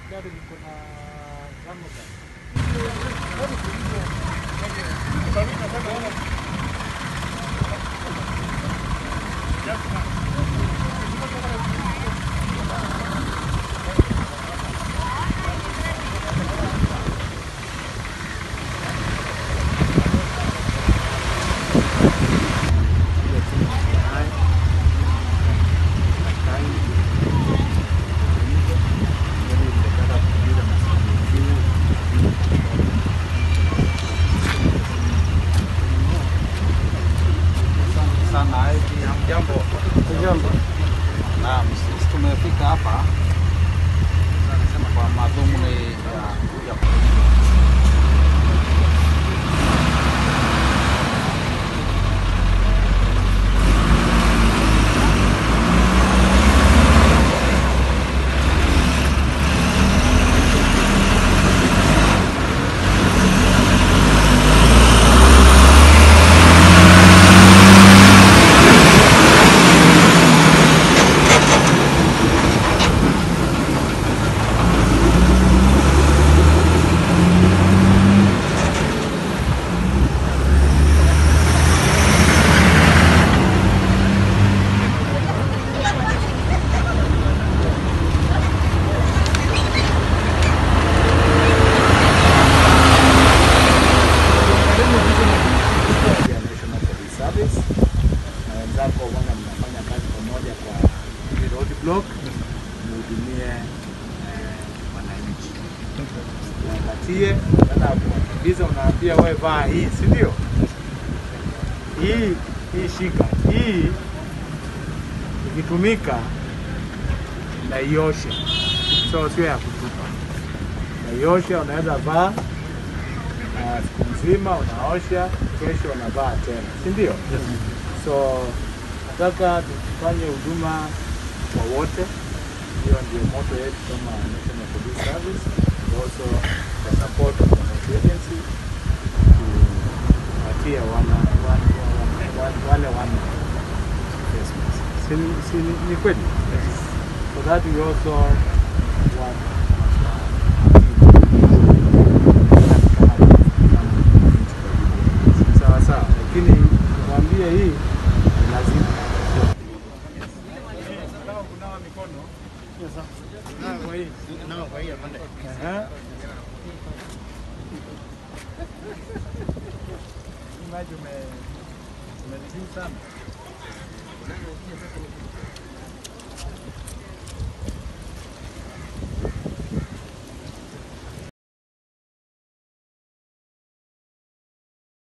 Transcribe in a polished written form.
bado niko na zangu sana. Jambo. Naam, sisi tumefika hapa nasema kwa madhumuni ya na wenzako wana mnafanya kazi pamoja kwa road block mhudumie wananchi. Unapatie sasa kuwakibiza, unaambia wewe vaa hii, si ndio? Hii shika. Hii ikitumika na ioshe. So sio ya kutupa. Na ioshe unaweza vaa siku nzima, unaosha, kesho unavaa tena, si ndio? So nataka tufanye huduma kwa wote. Hiyo ndio motto yetu kama National Police Service. Also the support of the agency to watia wale Christmas. Ni kweli? So that we also want sawa, lakini mwambie hii lazima kunawa mikono. Nawa kwa hii apande. Maji umezimu sana.